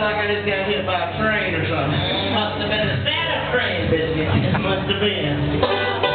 like I just got hit by a train or something. Must have been a Santa train, Biscuit. It must have been.